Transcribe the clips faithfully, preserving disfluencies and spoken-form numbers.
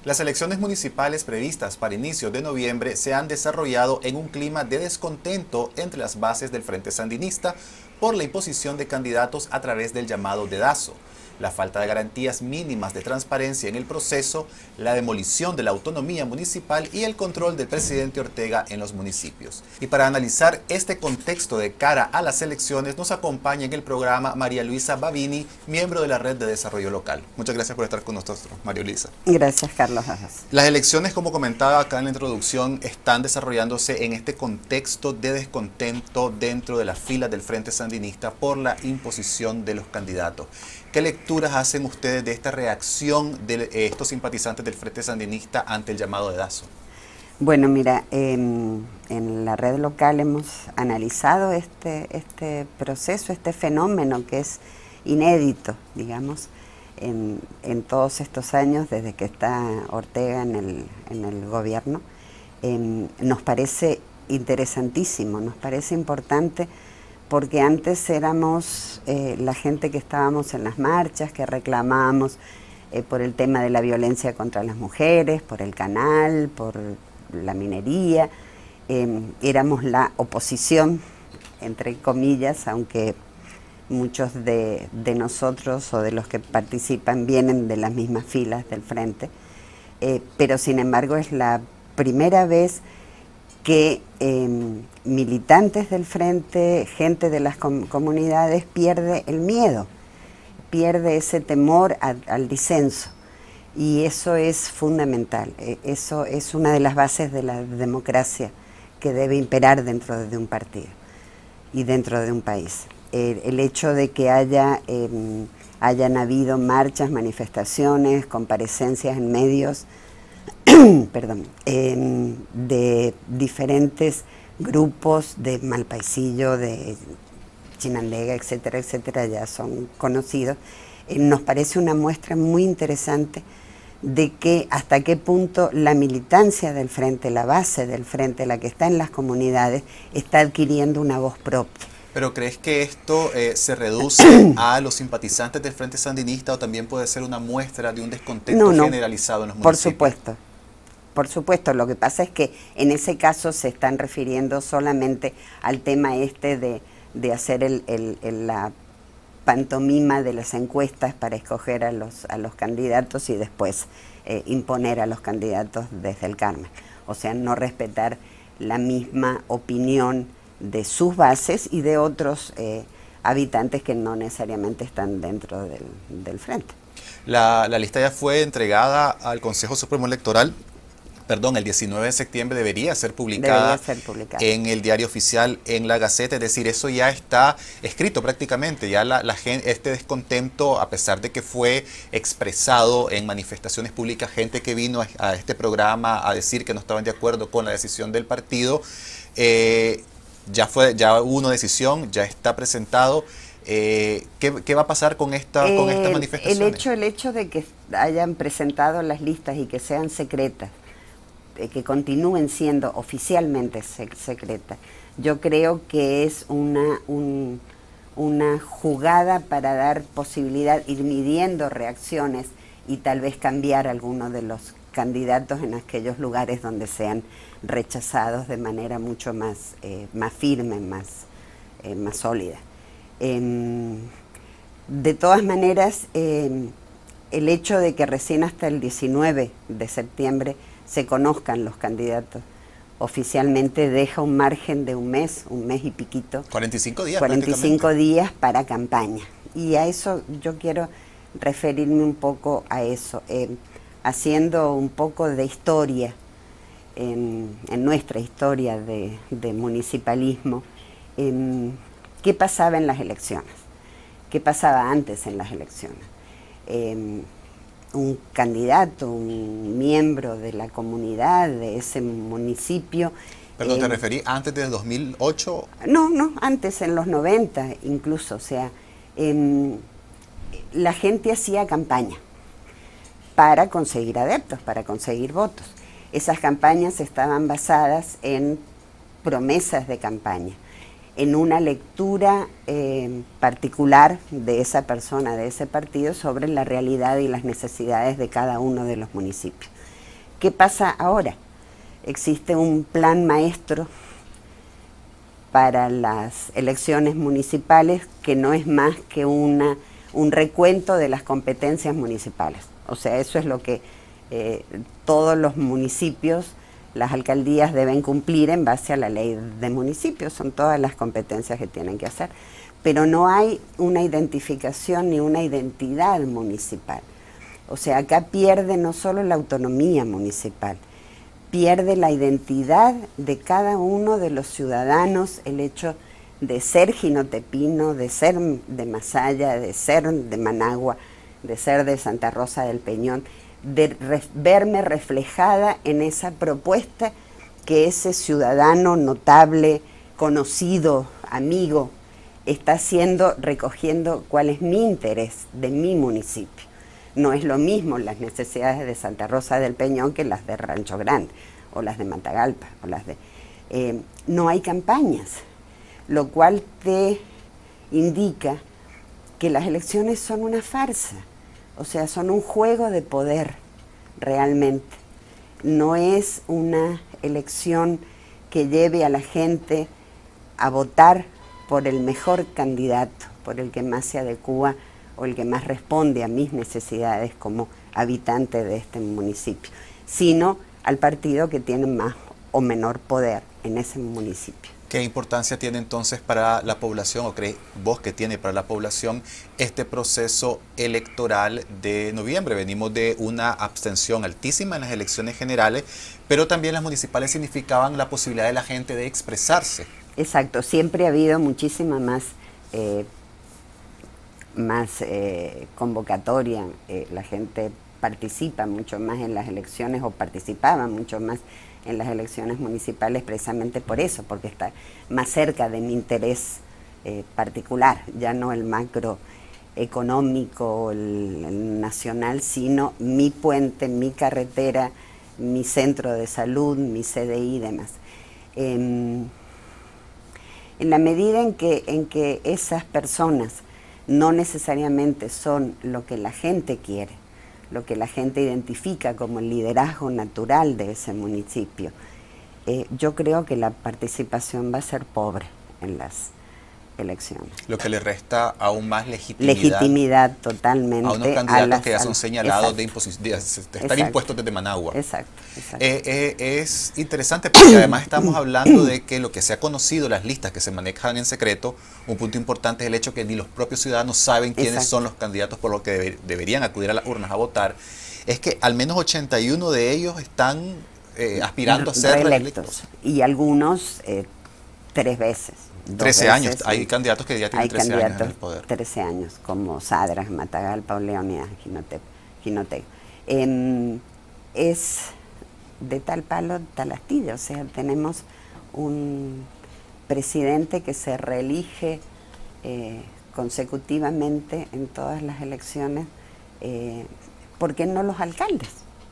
Las elecciones municipales previstas para inicios de noviembre se han desarrollado en un clima de descontento entre las bases del Frente Sandinista por la imposición de candidatos a través del llamado dedazo, la falta de garantías mínimas de transparencia en el proceso, la demolición de la autonomía municipal y el control del presidente Ortega en los municipios. Y para analizar este contexto de cara a las elecciones nos acompaña en el programa María Luisa Bavini, miembro de la Red de Desarrollo Local. Muchas gracias por estar con nosotros, María Luisa. Gracias, Carlos. Las elecciones, como comentaba acá en la introducción, están desarrollándose en este contexto de descontento dentro de las filas del Frente Sandinista por la imposición de los candidatos. ¿Qué lecturas hacen ustedes de esta reacción de estos simpatizantes del Frente Sandinista ante el llamado dedazo? Bueno, mira, eh, en la red local hemos analizado este, este proceso, este fenómeno que es inédito, digamos, en, en todos estos años desde que está Ortega en el, en el gobierno. Eh, nos parece interesantísimo, nos parece importante, porque antes éramos eh, la gente que estábamos en las marchas, que reclamábamos eh, por el tema de la violencia contra las mujeres, por el canal, por la minería. Eh, éramos la oposición, entre comillas, aunque muchos de, de nosotros o de los que participan vienen de las mismas filas del frente. Eh, pero sin embargo es la primera vez que eh, militantes del frente, gente de las com comunidades pierde el miedo, pierde ese temor a, al disenso, y eso es fundamental. Eso es una de las bases de la democracia que debe imperar dentro de un partido y dentro de un país. El, el hecho de que haya, eh, hayan habido marchas, manifestaciones, comparecencias en medios, perdón, eh, de diferentes grupos de Malpaisillo, de Chinandega, etcétera, etcétera, ya son conocidos, eh, nos parece una muestra muy interesante de que hasta qué punto la militancia del frente, la base del frente, la que está en las comunidades, está adquiriendo una voz propia. ¿Pero crees que esto eh, se reduce a los simpatizantes del Frente Sandinista o también puede ser una muestra de un descontento no, no, generalizado en los municipios? Por supuesto. Por supuesto, lo que pasa es que en ese caso se están refiriendo solamente al tema este de, de hacer el, el, el, la pantomima de las encuestas para escoger a los, a los candidatos y después eh, imponer a los candidatos desde el Carmen. O sea, no respetar la misma opinión de sus bases y de otros eh, habitantes que no necesariamente están dentro del, del frente. La, la lista ya fue entregada al Consejo Supremo Electoral. Perdón, el diecinueve de septiembre debería ser publicada, debería ser publicada en el diario oficial, en la Gaceta, es decir, eso ya está escrito prácticamente, ya la, la gente, este descontento, a pesar de que fue expresado en manifestaciones públicas, gente que vino a, a este programa a decir que no estaban de acuerdo con la decisión del partido, eh, ya, fue, ya hubo una decisión, ya está presentado. Eh, ¿qué, ¿Qué va a pasar con, esta, eh, con estas manifestaciones? El hecho, el hecho de que hayan presentado las listas y que sean secretas, que continúen siendo oficialmente secretas, yo creo que es una, un, una jugada para dar posibilidad, ir midiendo reacciones y tal vez cambiar algunos de los candidatos en aquellos lugares donde sean rechazados de manera mucho más, eh, más firme, más, eh, más sólida. Eh, de todas maneras, eh, el hecho de que recién hasta el diecinueve de septiembre se conozcan los candidatos oficialmente deja un margen de un mes, un mes y piquito. cuarenta y cinco días cuarenta y cinco días para campaña. Y a eso yo quiero referirme un poco a eso, eh, haciendo un poco de historia, en, en nuestra historia de, de municipalismo, eh, ¿qué pasaba en las elecciones? ¿Qué pasaba antes en las elecciones? Eh, un candidato, un miembro de la comunidad de ese municipio. ¿Perdón, te eh, referí antes del dos mil ocho? No, no, antes, en los noventa incluso, o sea, eh, la gente hacía campaña para conseguir adeptos, para conseguir votos. Esas campañas estaban basadas en promesas de campaña, en una lectura eh, particular de esa persona, de ese partido, sobre la realidad y las necesidades de cada uno de los municipios. ¿Qué pasa ahora? Existe un plan maestro para las elecciones municipales que no es más que una, un recuento de las competencias municipales. O sea, eso es lo que eh, todos los municipios, las alcaldías deben cumplir en base a la ley de municipios, son todas las competencias que tienen que hacer. Pero no hay una identificación ni una identidad municipal. O sea, acá pierde no solo la autonomía municipal, pierde la identidad de cada uno de los ciudadanos, el hecho de ser jinotepino, de ser de Masaya, de ser de Managua, de ser de Santa Rosa del Peñón, de re verme reflejada en esa propuesta que ese ciudadano notable, conocido, amigo, está haciendo, recogiendo cuál es mi interés de mi municipio. No es lo mismo las necesidades de Santa Rosa del Peñón que las de Rancho Grande, o las de Matagalpa, o las de... Eh, no hay campañas, lo cual te indica que las elecciones son una farsa, o sea, son un juego de poder, realmente. No es una elección que lleve a la gente a votar por el mejor candidato, por el que más se adecúa o el que más responde a mis necesidades como habitante de este municipio, sino al partido que tiene más o menor poder en ese municipio. ¿Qué importancia tiene entonces para la población, o crees vos que tiene para la población, este proceso electoral de noviembre? Venimos de una abstención altísima en las elecciones generales, pero también las municipales significaban la posibilidad de la gente de expresarse. Exacto, siempre ha habido muchísima más, eh, más eh, convocatoria, eh, la gente participa mucho más en las elecciones, o participaba mucho más en las elecciones municipales precisamente por eso, porque está más cerca de mi interés eh, particular, ya no el macroeconómico, el, el nacional, sino mi puente, mi carretera, mi centro de salud, mi C D I y demás. Eh, en la medida en que, en que esas personas no necesariamente son lo que la gente quiere, lo que la gente identifica como el liderazgo natural de ese municipio, eh, yo creo que la participación va a ser pobre en las elecciones. Lo que le resta aún más legitimidad. Legitimidad totalmente. A unos candidatos a las, que ya son señalados de, de, de estar exacto. impuestos desde Managua. Exacto. exacto. Eh, eh, es interesante porque además estamos hablando de que lo que se ha conocido, las listas que se manejan en secreto, un punto importante es el hecho que ni los propios ciudadanos saben quiénes exacto. son los candidatos por los que deber, deberían acudir a las urnas a votar. Es que al menos ochenta y uno de ellos están eh, aspirando a ser reelectos. Y algunos eh, tres veces. trece años, hay candidatos que ya tienen trece años en el poder. trece años, como Sadras, Matagalpa, Leonidas, Jinotega. Eh, es de tal palo, tal astilla, o sea, tenemos un presidente que se reelige eh, consecutivamente en todas las elecciones, eh, ¿por qué no los alcaldes?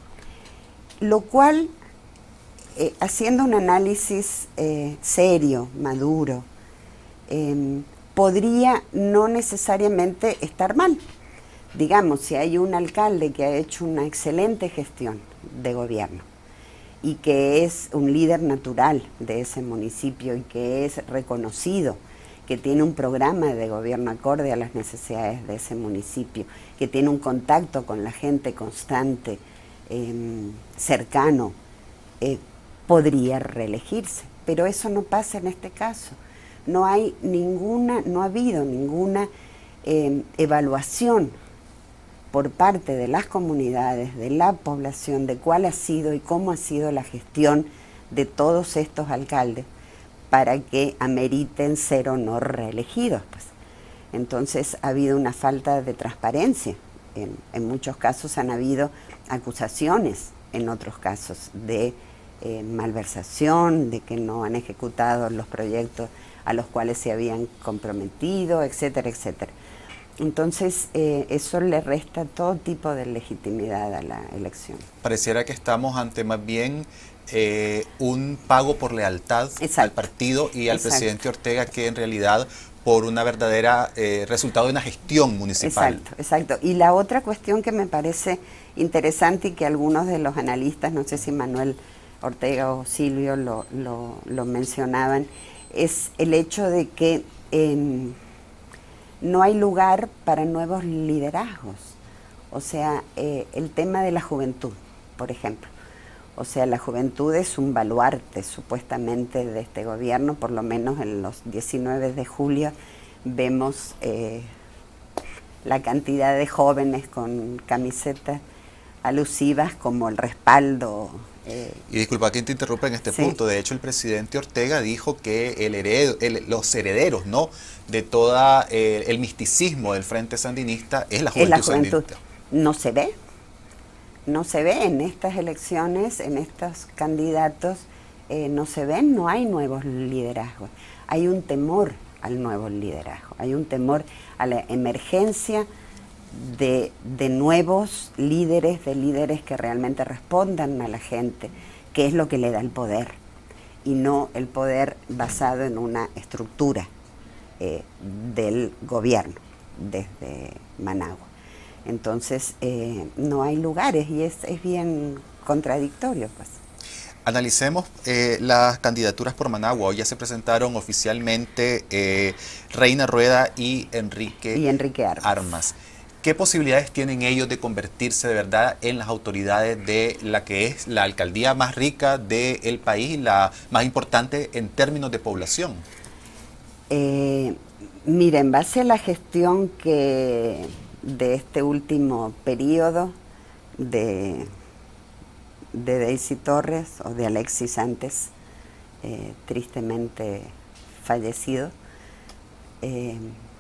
Lo cual, eh, haciendo un análisis eh, serio, maduro, Eh, podría no necesariamente estar mal. Digamos, si hay un alcalde que ha hecho una excelente gestión de gobierno y que es un líder natural de ese municipio y que es reconocido, que tiene un programa de gobierno acorde a las necesidades de ese municipio, que tiene un contacto con la gente constante, eh, cercano, eh, podría reelegirse. Pero eso no pasa en este caso. No hay ninguna, no ha habido ninguna eh, evaluación por parte de las comunidades, de la población, de cuál ha sido y cómo ha sido la gestión de todos estos alcaldes para que ameriten ser o no reelegidos. Pues. Entonces ha habido una falta de transparencia. En, en muchos casos han habido acusaciones, en otros casos, de eh, malversación, de que no han ejecutado los proyectos a los cuales se habían comprometido, etcétera, etcétera. Entonces, eh, eso le resta todo tipo de legitimidad a la elección. Pareciera que estamos ante más bien eh, un pago por lealtad exacto. al partido y al exacto. presidente Ortega, que en realidad por una verdadera eh, resultado de una gestión municipal. Exacto, exacto. Y la otra cuestión que me parece interesante y que algunos de los analistas, no sé si Manuel Ortega o Silvio lo, lo, lo mencionaban, es el hecho de que eh, no hay lugar para nuevos liderazgos. O sea, eh, el tema de la juventud, por ejemplo. O sea, la juventud es un baluarte supuestamente de este gobierno, por lo menos en los diecinueve de julio vemos eh, la cantidad de jóvenes con camisetas alusivas como el respaldo. Eh, y disculpa que te interrumpa en este sí. punto, de hecho el presidente Ortega dijo que el heredo, el, los herederos, ¿no?, de todo eh, el misticismo del Frente Sandinista es la juventud, es la juventud. sandinista. No se ve. No se ve en estas elecciones, en estos candidatos, eh, no se ven, no hay nuevos liderazgos. Hay un temor al nuevo liderazgo, hay un temor a la emergencia de, de nuevos líderes, de líderes que realmente respondan a la gente, que es lo que le da el poder, y no el poder basado en una estructura eh, del gobierno desde Managua. Entonces, eh, no hay lugares y es, es bien contradictorio, pues. Analicemos eh, las candidaturas por Managua. Hoy ya se presentaron oficialmente eh, Reina Rueda y Enrique, y Enrique Armas. Armas. ¿Qué posibilidades tienen ellos de convertirse de verdad en las autoridades de la que es la alcaldía más rica del país y la más importante en términos de población? Eh, mira, en base a la gestión que de este último periodo de, de Daisy Torres o de Alexis antes, eh, tristemente fallecido, eh,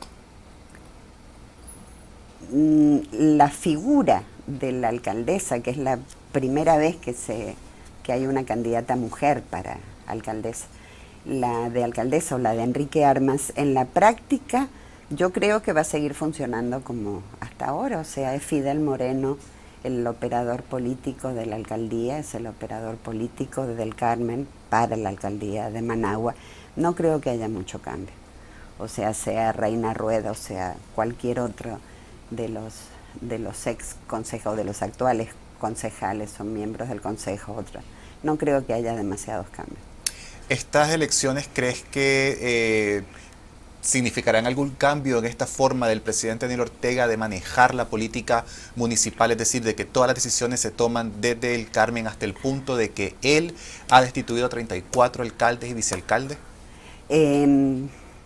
la figura de la alcaldesa, que es la primera vez que, se, que hay una candidata mujer para alcaldesa, la de alcaldesa o la de Enrique Armas, en la práctica yo creo que va a seguir funcionando como hasta ahora. O sea, es Fidel Moreno el operador político de la alcaldía, es el operador político de Del Carmen para la alcaldía de Managua. No creo que haya mucho cambio. O sea, sea Reina Rueda, o sea, cualquier otro de los, de los ex consejos, de los actuales concejales o miembros del consejo, otra. No creo que haya demasiados cambios. ¿Estas elecciones crees que eh, significarán algún cambio en esta forma del presidente Daniel Ortega de manejar la política municipal? Es decir, de que todas las decisiones se toman desde el Carmen hasta el punto de que él ha destituido a treinta y cuatro alcaldes y vicealcaldes. Eh,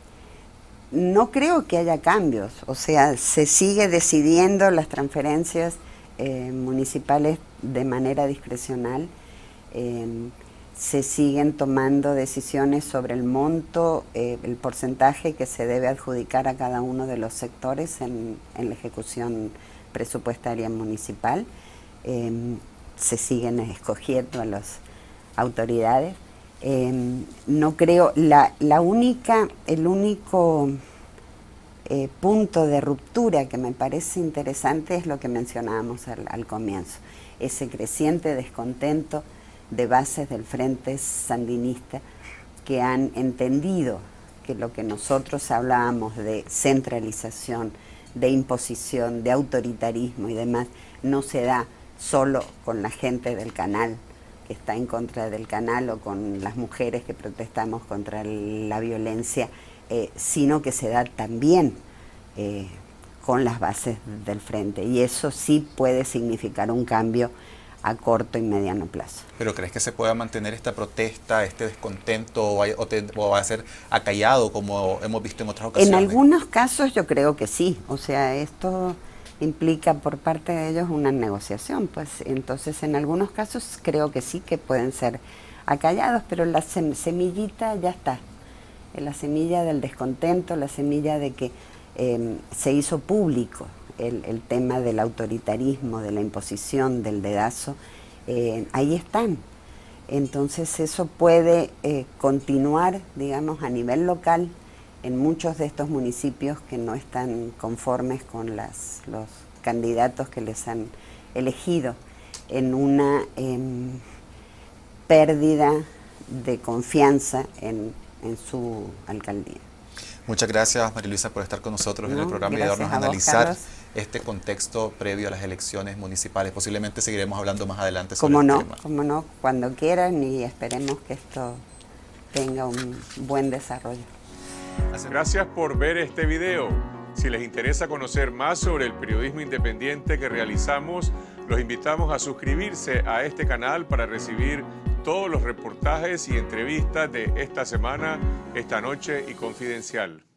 no creo que haya cambios. O sea, se sigue decidiendo las transferencias eh, municipales de manera discrecional. Eh, se siguen tomando decisiones sobre el monto, eh, el porcentaje que se debe adjudicar a cada uno de los sectores en, en la ejecución presupuestaria municipal. Eh, se siguen escogiendo a las autoridades. Eh, no creo, la, la única, el único eh, punto de ruptura que me parece interesante es lo que mencionábamos al, al comienzo, ese creciente descontento de bases del Frente Sandinista que han entendido que lo que nosotros hablábamos de centralización, de imposición, de autoritarismo y demás, no se da solo con la gente del canal que está en contra del canal o con las mujeres que protestamos contra la violencia, eh, sino que se da también eh, con las bases del Frente. Y eso sí puede significar un cambio a corto y mediano plazo. ¿Pero crees que se pueda mantener esta protesta, este descontento, o, hay, o, te, o va a ser acallado como hemos visto en otras ocasiones? En algunos casos yo creo que sí. O sea, esto implica por parte de ellos una negociación, pues entonces en algunos casos creo que sí que pueden ser acallados, pero la sem semillita ya está, la semilla del descontento, la semilla de que eh, se hizo público el, el tema del autoritarismo, de la imposición, del dedazo, eh, ahí están. Entonces eso puede eh, continuar, digamos, a nivel local, en muchos de estos municipios que no están conformes con las, los candidatos que les han elegido, en una eh, pérdida de confianza en, en su alcaldía. Muchas gracias, María Luisa, por estar con nosotros no, en el programa y ayudarnos a, a analizar este contexto previo a las elecciones municipales? Posiblemente seguiremos hablando más adelante sobre Como el no, tema. como no, cuando quieran, y esperemos que esto tenga un buen desarrollo. Gracias por ver este video. Si les interesa conocer más sobre el periodismo independiente que realizamos, los invitamos a suscribirse a este canal para recibir todos los reportajes y entrevistas de esta semana, esta noche y Confidencial.